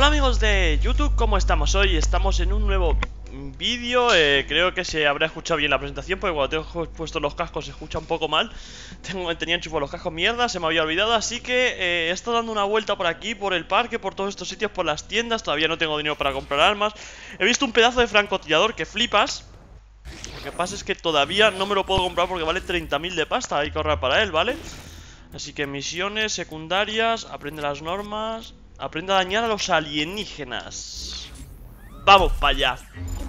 Hola amigos de YouTube, ¿cómo estamos hoy? Estamos en un nuevo vídeo. Creo que se habrá escuchado bien la presentación, porque cuando tengo puestos los cascos se escucha un poco mal. Tenía enchufados los cascos, mierda, se me había olvidado. Así que he estado dando una vuelta por aquí, por el parque, por todos estos sitios, por las tiendas. Todavía no tengo dinero para comprar armas. He visto un pedazo de francotirador que flipas. Lo que pasa es que todavía no me lo puedo comprar porque vale 30.000 de pasta. Hay que ahorrar para él, ¿vale? Así que misiones secundarias, aprende las normas, aprende a dañar a los alienígenas. Vamos para allá.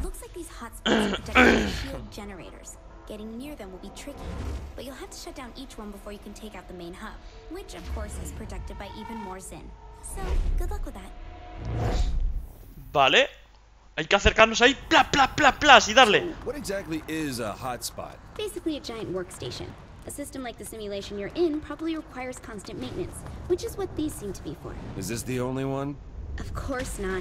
Getting near them will be tricky, but you'll have to shut down each one before you can take out the main hub, which of course is protected by even more Zin. So, good luck with that. Vale. Hay que acercarnos ahí, pla, pla, pla, plas, y darle. What exactly is a hotspot? Basically a giant workstation. A system like the simulation you're in probably requires constant maintenance, which is what these seem to be for. Is this the only one? Of course not.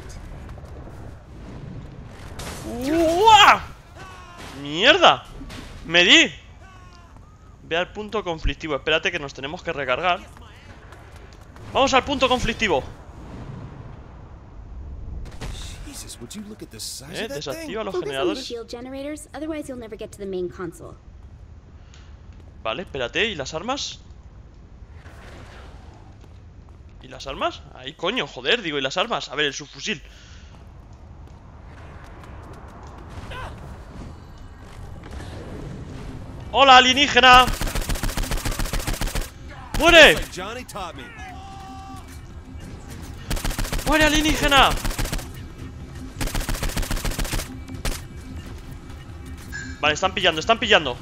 ¡Uah! ¡Mierda! ¡Me di! Ve al punto conflictivo. Espérate que nos tenemos que recargar. Vamos al punto conflictivo. Jesus, would you look at the size of that thing? Desactiva los Focus on the generadores. shield generators, otherwise you'll never get to the main console. Vale, espérate, ¿y las armas? ¿Y las armas? Ahí, coño, joder, digo, ¿y las armas? A ver, el subfusil. ¡Hola, alienígena! ¡Muere! Like Johnny taught me. ¡Muere, alienígena! Vale, están pillando, están pillando.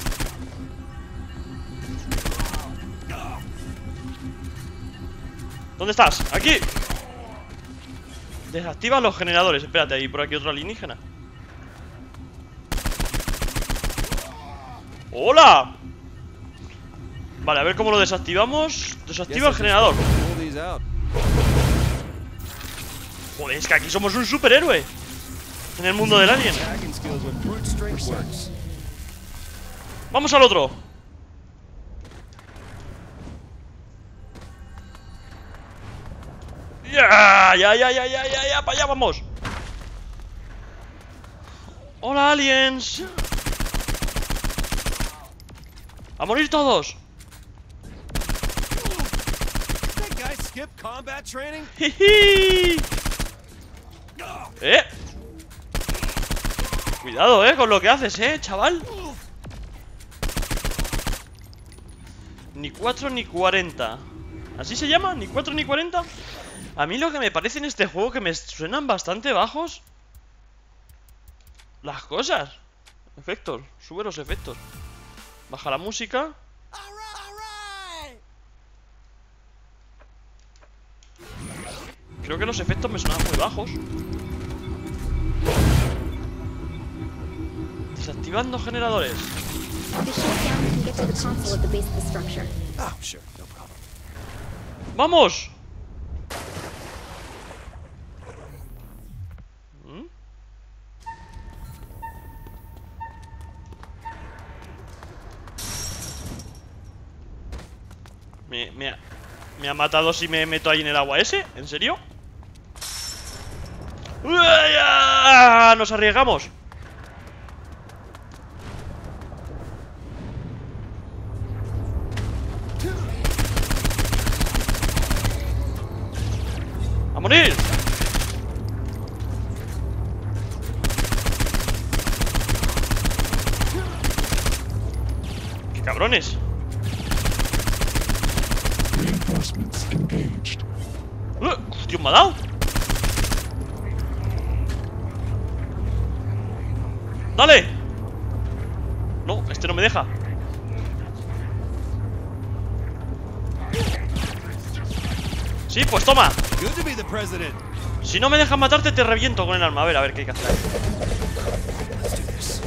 ¿Dónde estás? ¡Aquí! Desactiva los generadores. Espérate, hay por aquí otro alienígena. ¡Hola! Vale, a ver cómo lo desactivamos. Desactiva el generador. Pull these out. Joder, es que aquí somos un superhéroe en el mundo del alien. Hacking skills with brute strength works. ¡Vamos al otro! ¡Ya! ¡Para allá vamos! ¡Hola, aliens! ¡A morir todos! That guy skip combat training? ¡Jiji! Cuidado, con lo que haces, chaval. Ni 4 ni 40. ¿Así se llama? ¿Ni 4 ni 40? A mí lo que me parece en este juego que me suenan bastante bajos las cosas. Efectos, sube los efectos. Baja la música. Creo que los efectos me sonaban muy bajos. Desactivando generadores. The shutdown can get to the console at the base of the structure. Oh, sure, no problem. ¡Vamos! ¿Me ha matado si me meto ahí en el agua ese? ¿En serio? ¡Uah! ¡Nos arriesgamos! ¡A morir! ¡Qué cabrones! ¡Hostia, me ha dado! ¡Dale! No, este no me deja. Sí, pues toma. Good to be the president. Si no me dejas matarte, te reviento con el arma. A ver qué hay que hacer. Let's do this.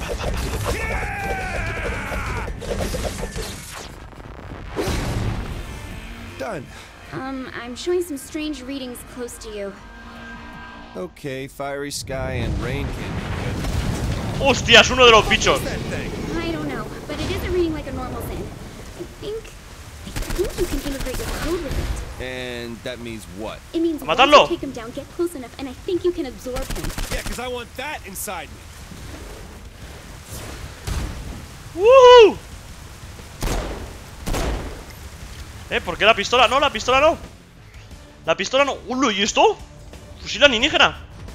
Done. I'm showing some strange readings close to you. Okay, fiery sky and rain can. ¡Hostia! Es uno de los bichos. That thing. I don't know, but it isn't reading like a normal Zin. I think you can integrate your code with it. And that means what? It means once Matarlo. you take him down, get close enough, and I think you can absorb him. Yeah, because I want that inside me. ¡Woo! ¿Por qué la pistola? No, la pistola no. La pistola no. ¡Uy! ¿Y esto? Fusil alienígena.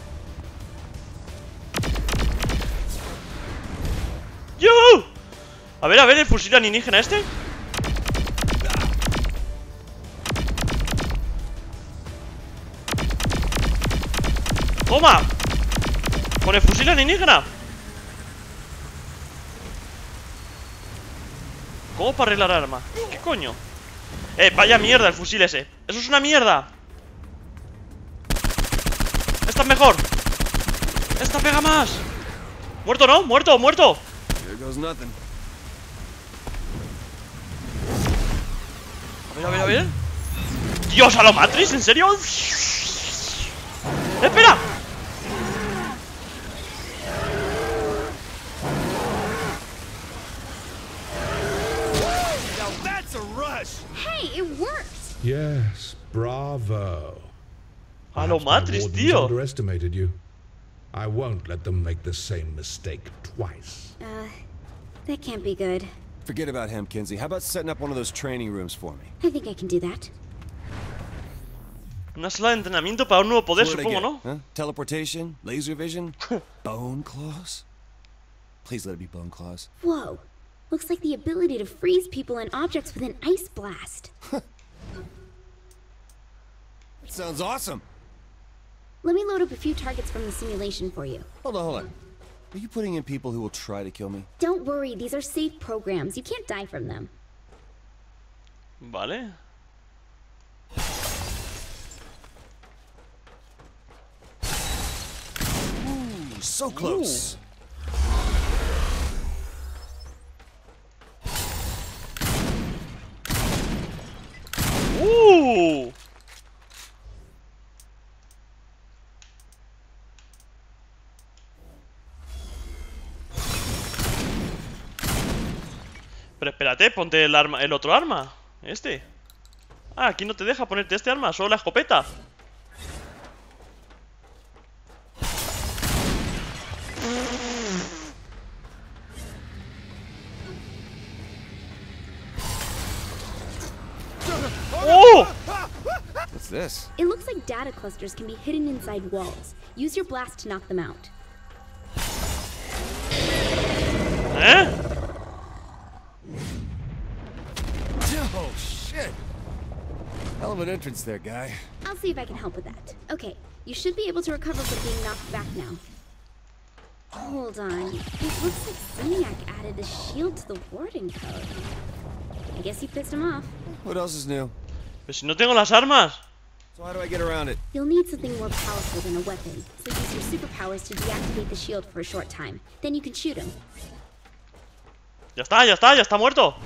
¡Yuhu! A ver, el fusil alienígena este. ¡Toma! Con el fusil alienígena. ¿Cómo para arreglar arma? ¿Qué coño? Vaya mierda el fusil ese. ¡Eso es una mierda! ¡Esta es mejor! ¡Esta pega más! ¡Muerto, no! ¡Muerto, muerto! Here goes nothing. A ver, a ver. ¡Dios, a lo Matrix! ¿En serio? ¡Espera! Now that's a rush. Hey, it worked! Yes, bravo. A lo Perhaps my Matrix, wardens tío. underestimated you. I won't let them make the same mistake twice. That can't be good. Forget about him, Kinsey. How about setting up one of those training rooms for me? I think I can do that. Una sala de entrenamiento para un nuevo poder, What did I supongo, get? ¿no? Huh? Teleportation? Laser vision? Bone claws? Please let it be bone claws. Whoa. Looks like the ability to freeze people and objects with an ice blast. That sounds awesome. Let me load up a few targets from the simulation for you. Hold on. Are you putting in people who will try to kill me? Don't worry, these are safe programs. You can't die from them. Vale. Ooh, so close. Pero espérate, ponte el otro arma. Este. Ah, aquí no te deja ponerte este arma, solo la escopeta. ¡Oh! What's this? It looks like data clusters can be hidden inside walls. Use your blast to knock them out. ¿Eh? Oh, shit. Hell of an entrance there, guy. I'll see if I can help with that. Okay, you should be able to recover from being knocked back now. Hold on. It looks like Zeniac added a shield to the warding code. I guess he pissed him off. What else is new? Pero si no tengo las armas. So how do I get around it? You'll need something more powerful than a weapon, so use your superpowers to deactivate the shield for a short time. Then you can shoot him. Ya está muerto.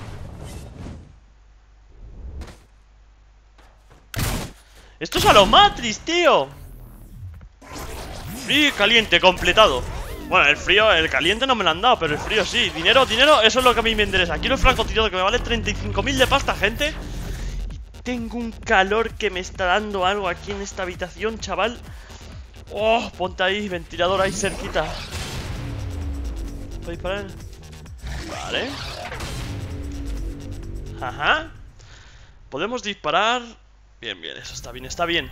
Esto es a lo Matrix, tío. Frío y caliente, completado. Bueno, el frío, el caliente no me lo han dado, pero el frío sí. Dinero, eso es lo que a mí me interesa. Quiero el francotirador que me vale 35.000 de pasta, gente. Y tengo un calor que me está dando algo aquí en esta habitación, chaval. Oh, ponte ahí, ventilador ahí cerquita. ¿Puedo disparar? Vale. Ajá. Podemos disparar. Bien, eso está bien, está bien.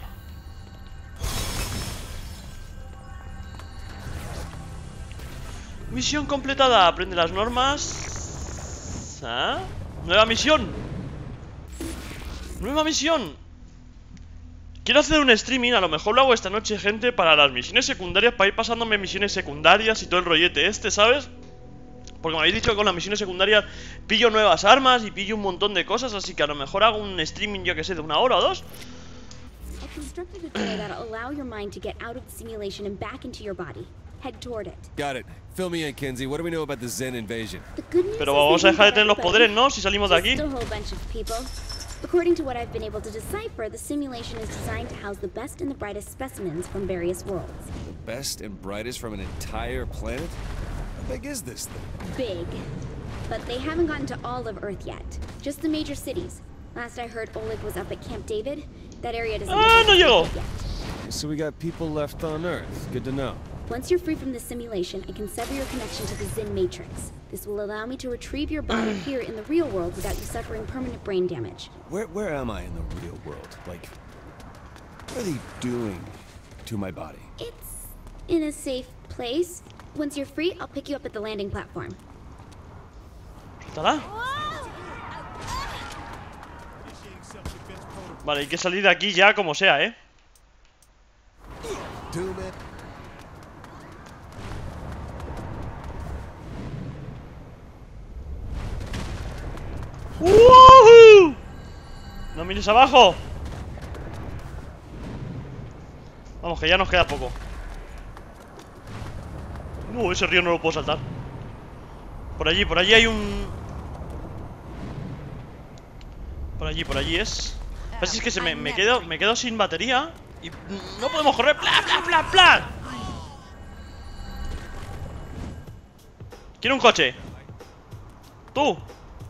Misión completada. Aprende las normas. ¿Ah? Nueva misión. Nueva misión. Quiero hacer un streaming, a lo mejor lo hago esta noche, gente, para las misiones secundarias, para ir pasándome misiones secundarias y todo el rollete este, ¿sabes? Porque me habéis dicho que con las misiones secundarias pillo nuevas armas y pillo un montón de cosas, así que a lo mejor hago un streaming, yo que sé, de 1 hora o 2. I constructed a door that'll allow your mind to get out of the simulation and back into your body. Head toward it. Got it. Fill me in, Kinsey. What do we know about the Zen invasion? The good news Pero is vamos they a dejar de didn't tener los get poderes, everybody. ¿no? Si salimos de aquí. Just a whole bunch of people. According to what I've been able to decipher, the simulation is designed to house the best and the brightest specimens from various worlds. The best and brightest from an entire planet? How big is this thing? Big. But they haven't gotten to all of Earth yet. Just the major cities. Last I heard, Oleg was up at Camp David. That area doesn't Ah, no llegó. yet. So we got people left on Earth. Good to know. Once you're free from the simulation, I can sever your connection to the Zin Matrix. This will allow me to retrieve your body here in the real world without you suffering permanent brain damage. Where am I in the real world? Like, what are they doing to my body? It's in a safe place. Once you're free, I'll pick you up at the landing platform. ¿Estará? Vale, hay que salir de aquí ya como sea, ¿eh? ¡Woohoo! No mires abajo. Vamos, que ya nos queda poco. Ese río no lo puedo saltar. Por allí hay un... Por allí es... Pero si es que me quedo sin batería y no podemos correr. ¡Bla, bla, bla, bla! Quiero un coche. Tú.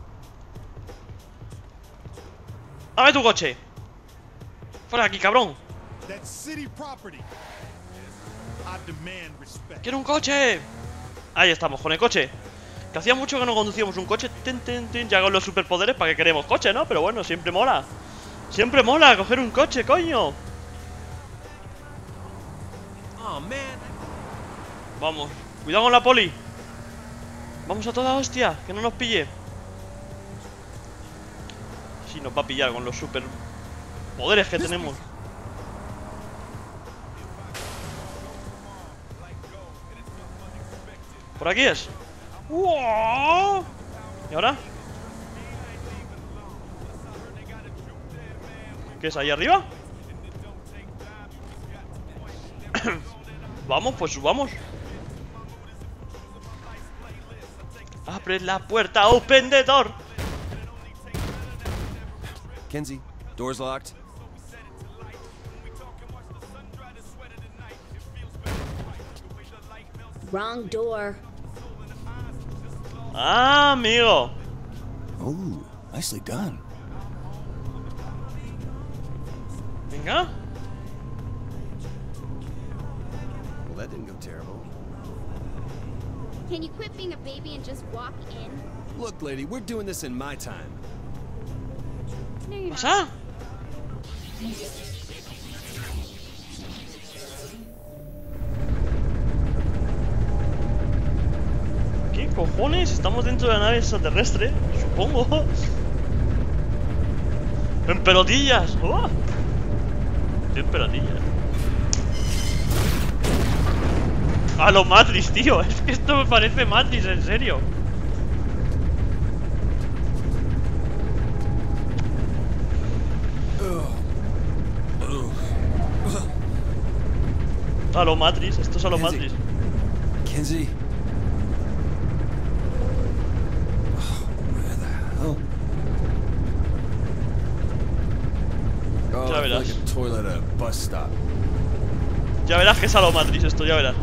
Dame tu coche. Fuera de aquí, cabrón. Quiero un coche. Ahí estamos, con el coche. Que hacía mucho que no conducíamos un coche. Ya con los superpoderes, ¿para qué queremos coche, no? Pero bueno, siempre mola. Siempre mola coger un coche, coño. Vamos, cuidado con la poli. Vamos a toda hostia, que no nos pille. Sí, nos va a pillar con los superpoderes que tenemos. Por aquí es. ¡Wow! ¿Y ahora? ¿Qué es ahí arriba? Vamos, pues subamos. Abre la puerta, open the door. Kenzie, door's locked. Wrong door. Ah, amigo. Oh, nicely done. Venga. Well, that didn't go terrible. Can you quit being a baby and just walk in? Look, lady, we're doing this in my time. No, you're not. ¿Pasa? ¿Qué cojones? Estamos dentro de la nave extraterrestre, supongo. En pelotillas. ¡Oh! Estoy en pelotillas. A lo Matrix, tío. Es que esto me parece Matrix, en serio. A lo Matrix, esto es a lo Matrix. Kenzie. Where the hell? Oh, Ya I feel verás. like a toilet at a bus stop. Ya verás que es a lo Matrix esto, ya verás.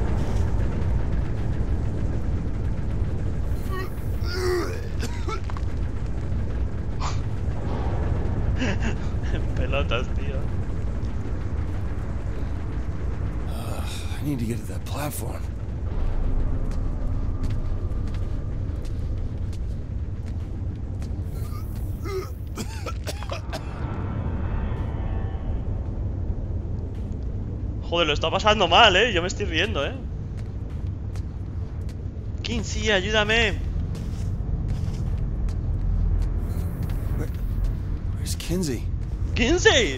En pelotas, tío. I need to get to that platform. Joder, lo está pasando mal, yo me estoy riendo, Kinsey, ayúdame. Where's Kenzie? Kinsey.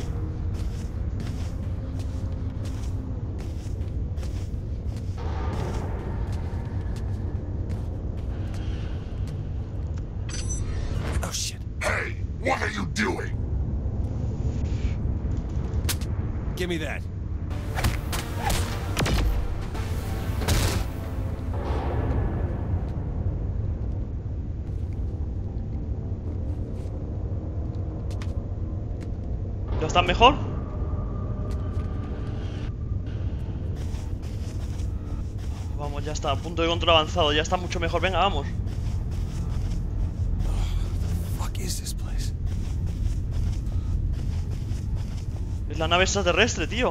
Oh shit. Hey, what are you doing? Give me that. ¿Ya está mejor? Vamos, ya está, punto de control avanzado, ya está mucho mejor, venga, vamos. Fuck is this place? Es la nave extraterrestre, tío.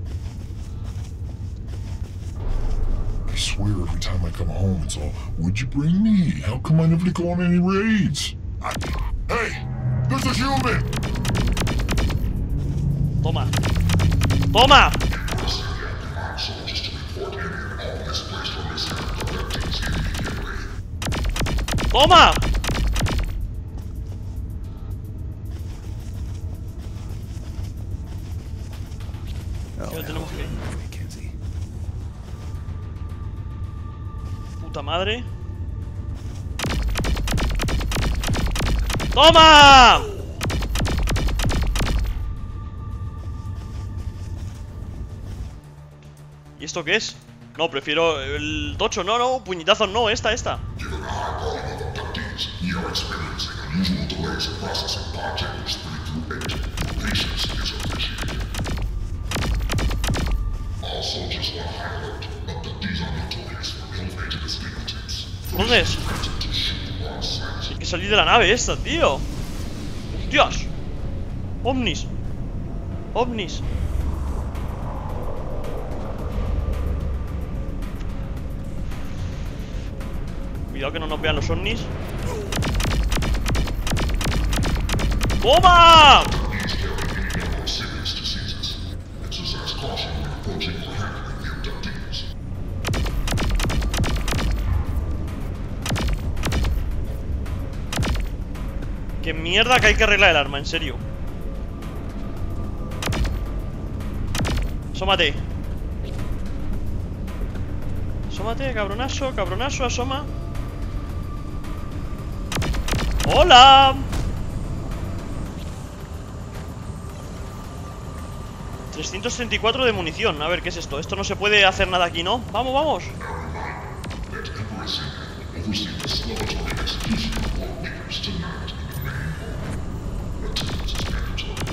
I swear every time I come home it's all, would you bring me? How come I never go on any raids? Hey! There's a human! Toma. ¡Toma! ¡Toma! Ya tenemos que ir. Kenzie. Puta madre. ¡Toma! ¿Y esto qué es? No, prefiero el tocho. No, no, puñetazos no, esta. Given the high volume of abductees, we are experiencing unusual delays in processing pod chambers 3 through 8. Your patience is appreciated. All soldiers on high alert. Abductees are notorious for ill-fated escape attempts. ¿Dónde es? Attempted to shoot wrong sites. Hay que salir de la nave esta, tío. ¡Hostias! ¡Ovnis! ¡Ovnis! Cuidado que no nos vean los ovnis. ¡Toma! These carry any number of serious diseases. Exercise caution when approaching or handling the abductees. ¡Qué mierda que hay que arreglar el arma, en serio! Asómate. Asómate, cabronazo, asoma. ¡Hola! 334 de munición. A ver, ¿qué es esto? Esto no se puede hacer nada aquí, ¿no? ¡Vamos, vamos! Let Emperor Senior oversee the celebratory execution of all makers tonight in the main hall. Attendance is mandatory.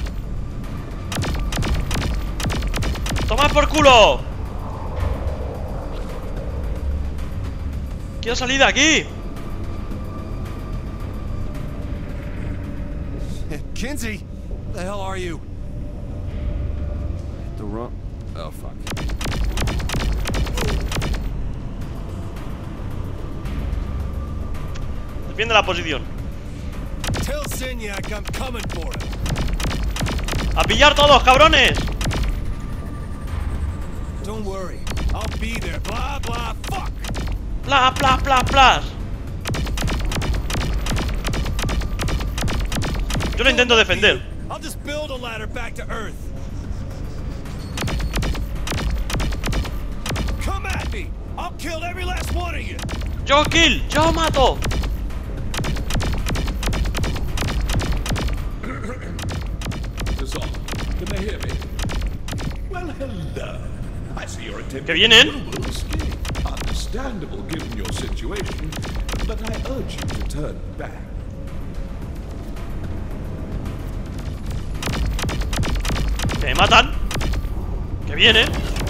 ¡Toma por culo! ¡Quiero salir de aquí! Kenzie! The hell are you? The wrong... Oh, fuck. Defiende la posición. Tell Senyak I'm coming for him. ¡A pillar todos, cabrones! Don't worry. I'll be there. Blah, blah, fuck! ¡Plas, plas, plas, plas! Yo lo intento defender. I'll just build a ladder back to Earth. Come at me! I'll kill every last one of you! ¡Yo kill! ¡Yo mato! Dissolve. Can they hear me? Well, hello. I see you're attempting ¿Que vienen? a little escape. Understandable given your situation, but I urge you to turn back. ¡Que me matan! ¡Que vienen!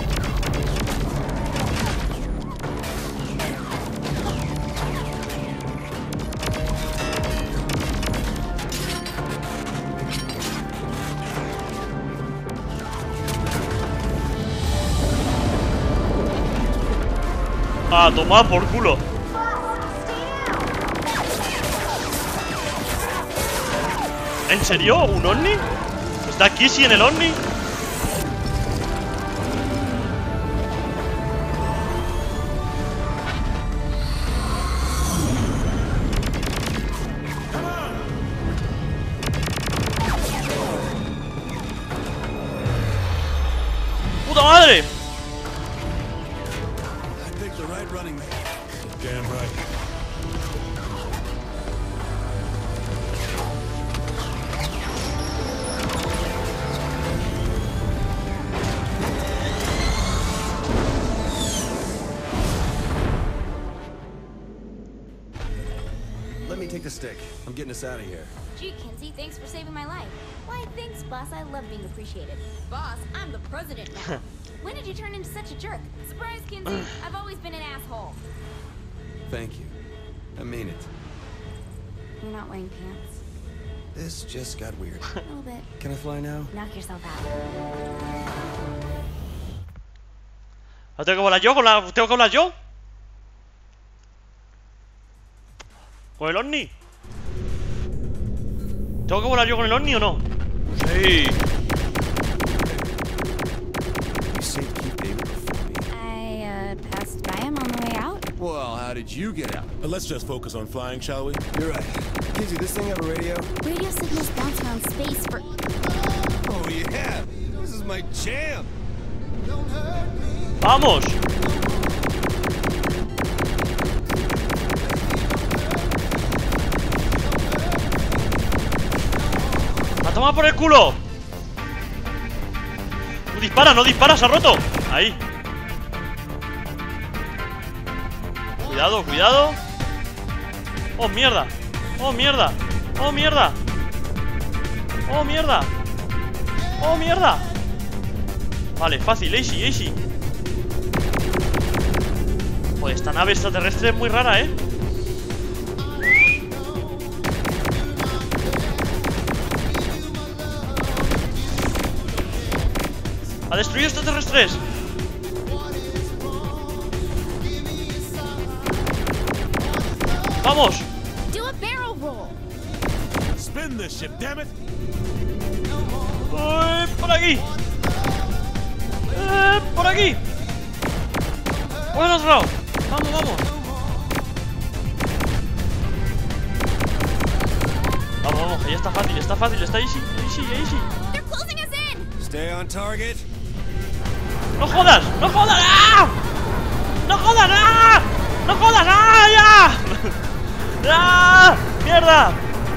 ¡A tomar por culo! ¿En serio? ¿Un ovni? ¿Está Kissy en el ovni? ¡Puta madre! I picked the right running man. Damn right. Let me take the stick. I'm getting us out of here. Gee, Kenzie, thanks for saving my life. Why, thanks, boss. I love being appreciated. Boss, I'm the president now. When did you turn into such a jerk? Surprise, Kenzie. I've always been an asshole. Thank you. I mean it. You're not wearing pants. This just got weird. A little bit. Can I fly now? Knock yourself out. ¿La tengo que volar yo? ¿Tengo que volar yo? ¿Con el Omni? ¿Tengo que volar yo con el Omni o no? Sí. You saved Keith David before me. I passed by him on the way out. Well, how did you get out? Let's just focus on flying, shall we? You're right. Kinsey, this thing have a radio? Radio signals bounce around space for... Oh, yeah. This is my jam. ¡Vamos! ¡A tomar por el culo! ¡No dispara, no dispara! ¡Se ha roto! Ahí. Cuidado, cuidado. ¡Oh, mierda! ¡Oh, mierda! ¡Oh, mierda! ¡Oh, mierda! ¡Oh, mierda! Vale, fácil, easy, easy. Joder, esta nave extraterrestre es muy rara, ¿eh? ¡Ha destruido extraterrestres! ¡Vamos! Do a barrel roll. Spin this ship, damn it! ¡Uy, por aquí! ¡Por aquí! ¡Por el otro lado! ¡Vamos, vamos! Vamos, vamos, que ya está fácil, está easy, easy, easy. They're closing us in. Stay on target. ¡No jodas! ¡No jodas! ¡Ah! ¡No jodas! ¡Ah! ¡No jodas! ¡Ah! ¡Ya! ¡Ah! ¡Mierda!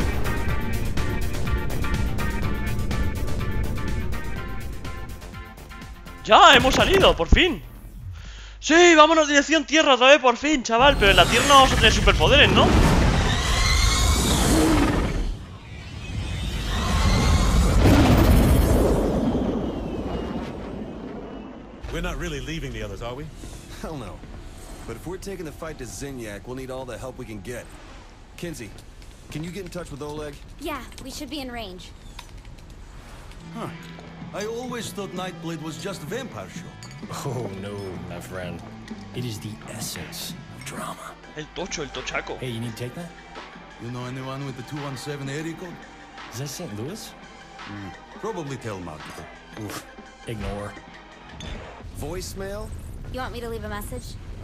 ¡Ya! ¡Hemos salido! ¡Por fin! ¡Sí! ¡Vámonos dirección tierra otra vez! ¡Por fin, chaval! Pero en la tierra no vamos a tener superpoderes, ¿no? We're not really leaving the others, are we? Hell no. But if we're taking the fight to Zinyak, we'll need all the help we can get. Kinsey, can you get in touch with Oleg? Yeah, we should be in range. Huh. I always thought Nightblade was just a vampire show. Oh no, my friend. It is the essence of drama. El tocho, el tochaco. Hey, you need to take that? You know anyone with the 217 area code? Is that St. Louis? Probably telemarketer. Oof. Ignore. Voicemail? You want me to leave a message?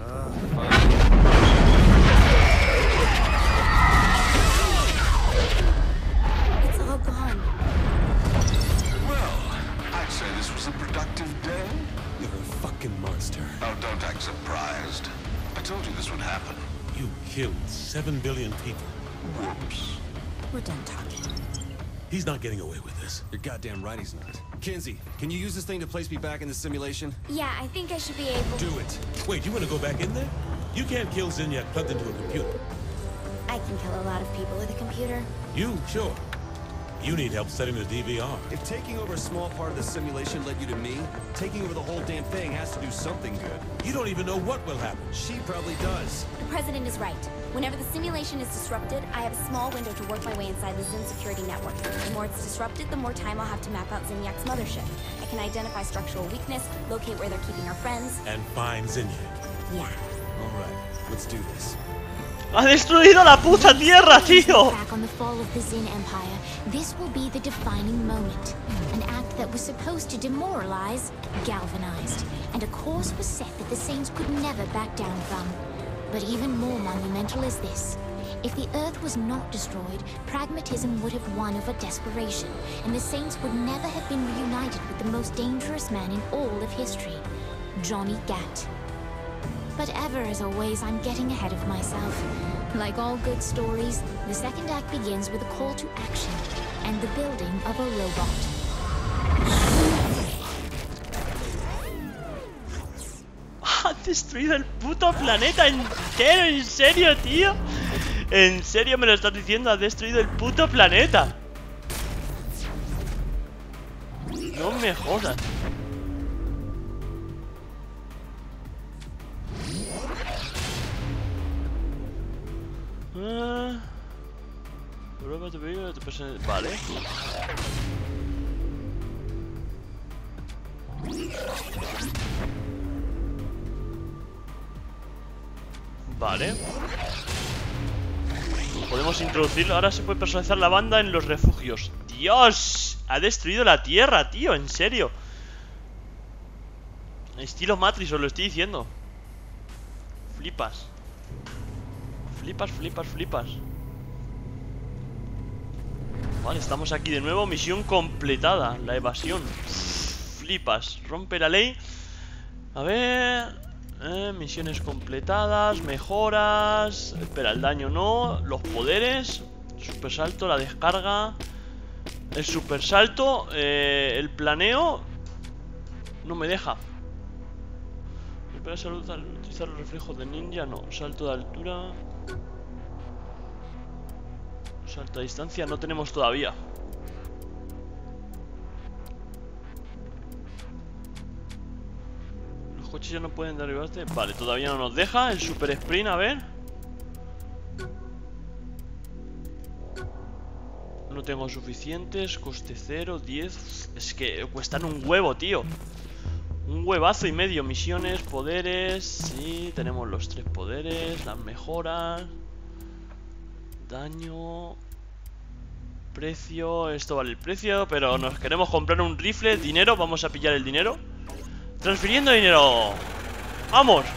It's all gone. Well, I'd say this was a productive day. You're a fucking monster. Oh, don't act surprised. I told you this would happen. You killed 7 billion people. Whoops. We're done talking. He's not getting away with this. You're goddamn right he's not. Kinsey, can you use this thing to place me back in the simulation? Yeah, I think I should be able... Do it. Wait, you want to go back in there? You can't kill Zinyak plugged into a computer. I can kill a lot of people with a computer. You? Sure. You need help setting the DVR. If taking over a small part of the simulation led you to me, taking over the whole damn thing has to do something good. You don't even know what will happen. She probably does. The president is right. Whenever the simulation is disrupted, I have a small window to work my way inside the Zin security network. The more it's disrupted, the more time I'll have to map out Zinyak's mothership. I can identify structural weakness, locate where they're keeping our friends. And find Zinyak. Yeah. All right, let's do this. ¡Ha destruido la puta tierra, tío! Back on the fall of the Zin Empire, this will be the defining moment. An act that was supposed to demoralize, galvanized, and a course was set that the Saints could never back down from. But even more monumental is this. If the Earth was not destroyed, pragmatism would have won over desperation, and the Saints would never have been reunited with the most dangerous man in all of history, Johnny Gat. But ever as always, I'm getting ahead of myself. Like all good stories, the second act begins with a call to action and the building of a robot. ¡Ha destruido el puto planeta entero! ¿En serio, tío? ¿En serio me lo estás diciendo? ¡Ha destruido el puto planeta! No me jodas. Vale. Vale. Podemos introducirlo. Ahora se puede personalizar la banda en los refugios. ¡Dios! Ha destruido la tierra, tío, en serio. Estilo Matrix, os lo estoy diciendo. Flipas. Flipas, flipas, flipas. Vale, estamos aquí de nuevo. Misión completada. La evasión. Flipas. Rompe la ley. A ver... misiones completadas. Mejoras. Espera, el daño no. Los poderes. Super salto, la descarga. El super salto. El planeo. No me deja. Espera, utilizar los reflejos de ninja. No. Salto de altura. Salto a distancia no tenemos todavía. Los coches ya no pueden derribarse. Vale, todavía no nos deja. El super sprint, a ver. No tengo suficientes. Coste 0, 10. Es que cuestan un huevo, tío. Un huevazo y medio. Misiones, poderes. Sí, tenemos los 3 poderes. Las mejoras. Daño. Precio. Esto vale el precio. Pero nos queremos comprar un rifle. Dinero. Vamos a pillar el dinero. Transfiriendo dinero. ¡Vamos!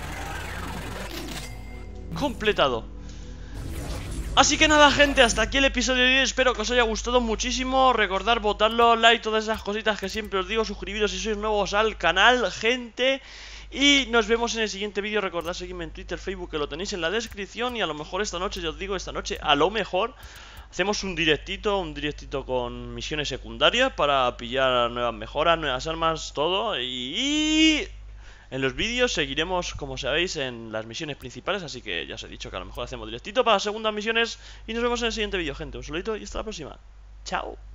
Completado. Así que nada, gente, hasta aquí el episodio de hoy. Espero que os haya gustado muchísimo. Recordad botarlo, like, todas esas cositas que siempre os digo. Suscribiros si sois nuevos al canal, gente. Y nos vemos en el siguiente vídeo. Recordad seguirme en Twitter, Facebook, que lo tenéis en la descripción. Y a lo mejor esta noche, ya os digo, esta noche a lo mejor hacemos un directito con misiones secundarias para pillar nuevas mejoras, nuevas armas, todo. Y en los vídeos seguiremos, como sabéis, en las misiones principales. Así que ya os he dicho que a lo mejor hacemos directito para las segundas misiones. Y nos vemos en el siguiente vídeo, gente. Un saludito y hasta la próxima. Chao.